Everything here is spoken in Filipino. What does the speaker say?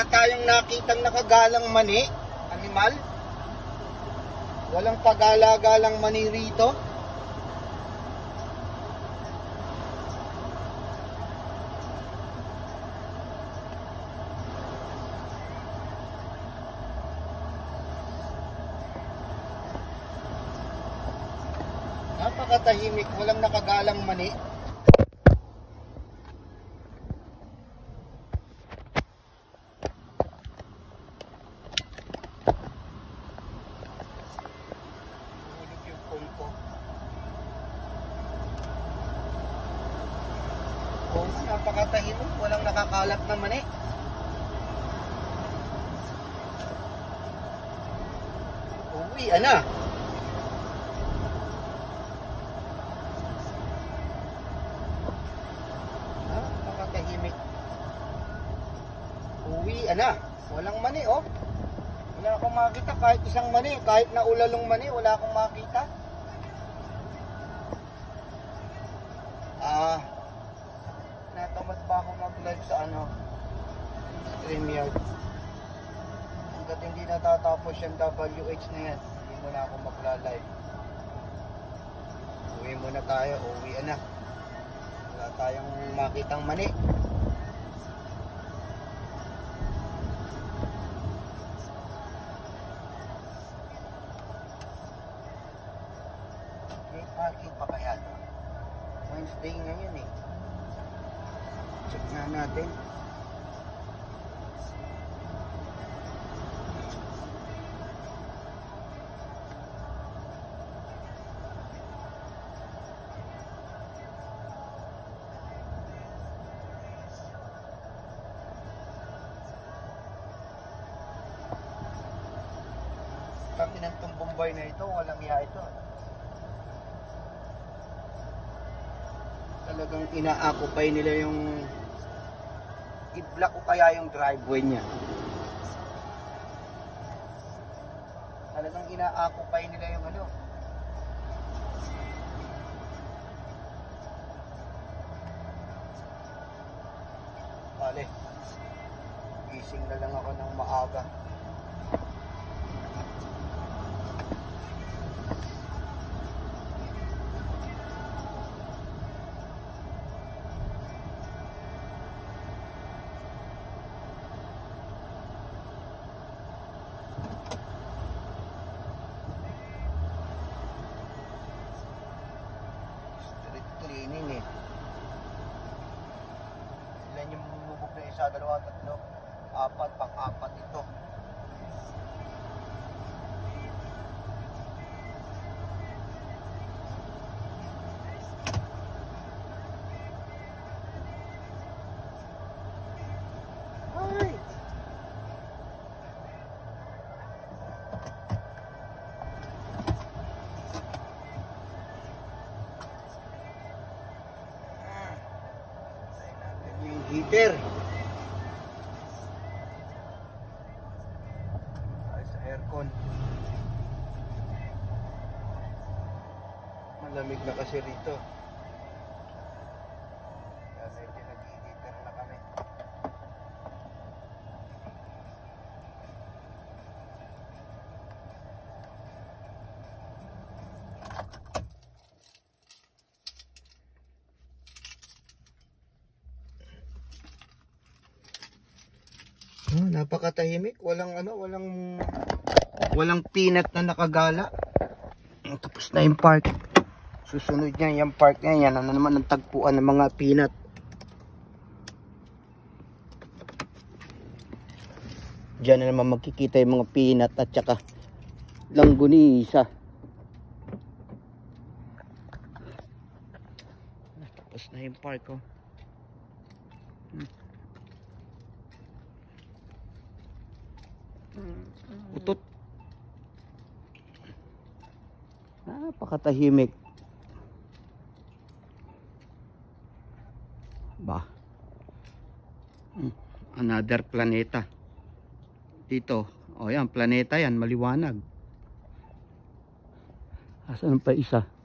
tayong nakitang nakagalang mani, animal. Walang pagala-galang mani rito. Napakatahimik, walang nakagalang mani. Napakatahimik, walang nakakalat na mani. Uwi, ana. Napakatahimik. Uwi, ana. Walang mani, oh. Wala akong makita kahit isang mani. Kahit na ulalong mani, wala akong makita. Natamad ba ako mag-live sa StreamYard? Hanggat hindi natatapos yung WH na yan, hindi mo na ako magla-live. Uwi muna tayo, uwi na. Wala tayong makitang mani. May parking pa kaya doon? Wednesday ngayon eh. Check na natin. Kami ng Bombay na ito, walang iya ito. Talagang ina-occupy nila yung i-block ko kaya yung driveway niya. Talagang ina-occupy nila yung Bale, gising na lang ako ng maaga. Cleaning eh. Ilan yung bubog na isa, dalawa, tatlo, apat, pang-apat ito. Ay! Heater. Ay, sa aircon. Malamig na kasi rito. Kaya medyo nag-heater na kami. Napakatahimik, walang peanut na nakagala. Tapos na yung park. Susunod niya yung park niya, yan naman ang tagpuan ng mga peanut. Diyan na naman magkikita yung mga peanut at saka langgunisa. Tapos na yung park, oh. Utot. Napakatahimik. Ba? Another planeta. Dito. O yan, planeta yan, maliwanag. Asan pa isa?